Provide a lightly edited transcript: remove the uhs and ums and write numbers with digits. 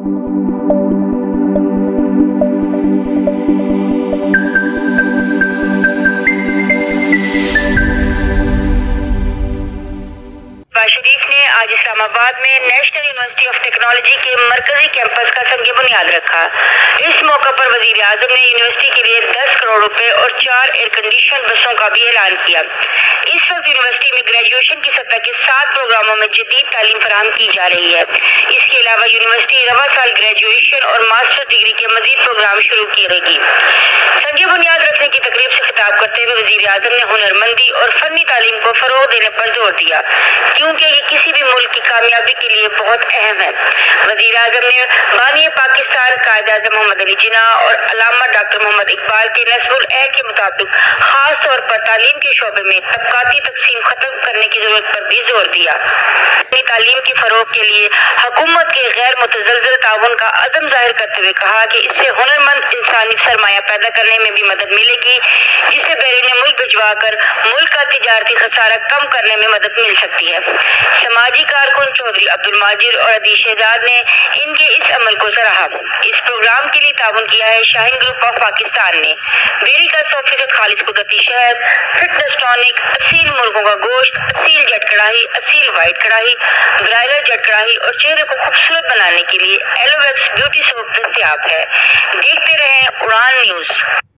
शरीफ ने आज इस्लामाबाद में नेशनल यूनिवर्सिटी ऑफ टेक्नोलॉजी के मरकजी कैंपस का संग बुनियाद रखा। इस मौका पर वजीर आजम ने यूनिवर्सिटी के लिए 10 करोड़ रुपए और 4 एयर कंडीशन बसों का भी ऐलान किया। इस वक्त यूनिवर्सिटी में ग्रेजुएशन की सतह के 7 प्रोग्रामों में जदीद तालीम फराहम की जा रही है। इसके अलावा यूनिवर्सिटी रवा साल ग्रेजुएशन और मास्टर डिग्री के मजीद प्रोग्राम शुरू करेगी। संग बुनियाद रखने की तकरीब से खिताब करते हुए वजीर आजम ने हुनरमंदी और फनी तालीम को फरोग देने पर जोर दिया, क्योंकि ये किसी भी मुल्क की कामयाबी के लिए बहुत अहम है। वजीर आजम ने बानी पाकिस्तान कायद आज़म मोहम्मद अली जिन्ना और अल्लामा डॉक्टर मोहम्मद इकबाल के नस्बुल अहद के मुताबिक खास तौर पर तालीम के शोबे में तबकाती तकसीम खत्म करने की जरूरत पर भी जोर दिया। तालीम की फरोग के लिए हुकूमत के गैर मुतज़लज़ल ताउन का अज़म जाहिर करते हुए कहा कि इससे हुनरमंद इंसानी सरमाया पैदा करने में भी मदद मिलेगी, जिससे बैरून मुल्क भिजवा कर मुल्क का तिजारती खसारा कम करने में मदद मिल सकती है। समाजी कारकुन चौधरी अब्दुल माजिद और अदी शहजाद ने इनके इस अमल को सराहा। इस प्रोग्राम के लिए ताउन किया है शाहीन ग्रुप ऑफ पाकिस्तान ने। बेरी का 100% खालिज कुदरती शहद, फिटनेस टॉनिक, असील मुर्गों का गोश्त, असील जेट कढ़ाई, असील व्हाइट कढ़ाई, ब्रायलर जेट कढ़ाई और चेहरे को खूबसूरत बनाने के लिए एलोवेक्स ब्यूटी सोप दस्तयाब है। देखते रहें उड़ान न्यूज।